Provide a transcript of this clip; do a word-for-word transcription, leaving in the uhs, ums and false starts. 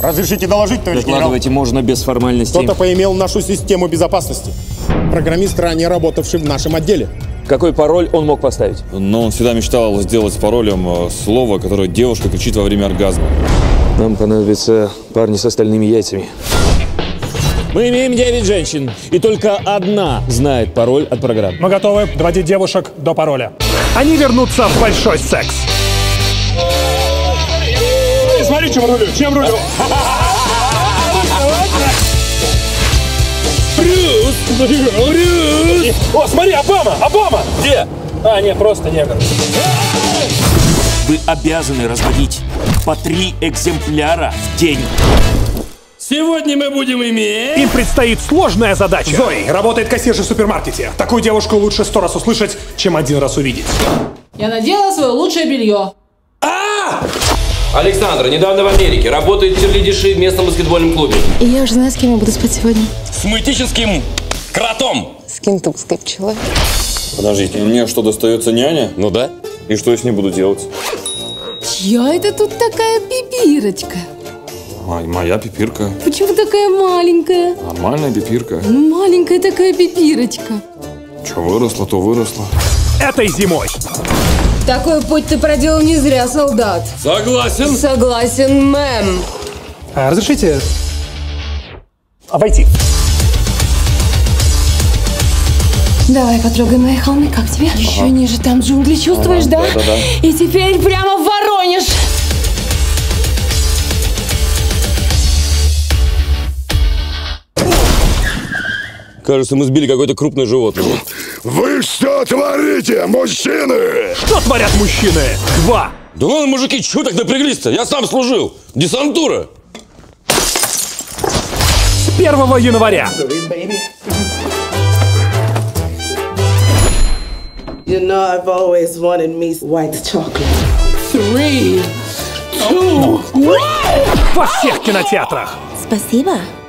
Разрешите доложить, товарищ генерал? Докладывайте можно без формальностей. Кто-то поимел нашу систему безопасности. Программист, ранее работавший в нашем отделе. Какой пароль он мог поставить? Но он всегда мечтал сделать паролем слово, которое девушка кричит во время оргазма. Нам понадобятся парни с остальными яйцами. Мы имеем девять женщин, и только одна знает пароль от программы. Мы готовы доводить девушек до пароля. Они вернутся в большой секс. Смотри, чем рулю, чем рулю. Брюс! Брюс! О, смотри, Обама! Обама! Где? А, нет, просто негр. Вы обязаны разводить по три экземпляра в день. Сегодня мы будем иметь... Им предстоит сложная задача. Зои работает кассиршей в супермаркете. Такую девушку лучше сто раз услышать, чем один раз увидеть. Я надела свое лучшее белье. А! Александра, недавно в Америке. Работает черлидершей в местном баскетбольном клубе. И я уже знаю, с кем я буду спать сегодня. С мытическим кротом. С кентукской пчелой. Подождите, мне что, достается няня? Ну да. И что я с ней буду делать? Чья это тут такая пипирочка? Ай, моя пипирка. Почему такая маленькая? Нормальная пипирка. Ну, маленькая такая пипирочка. Че выросла, то выросла. Этой зимой. Такой путь ты проделал не зря, солдат. Согласен. Согласен, мэм. А, разрешите войти? Давай потрогаем мои холмы, как тебе? Ага. Еще ниже, там джунгли, чувствуешь, ага, да? Да, да, да. И теперь прямо в Воронеж. Кажется, мы сбили какое-то крупное животное. Вы что творите, мужчины? Что творят мужчины? Два. Да ладно, мужики, чего так напряглись-то? Я сам служил. Десантура. С первого января. You know, I've always wanted me white chocolate. Three, two, one. Во всех кинотеатрах. Спасибо.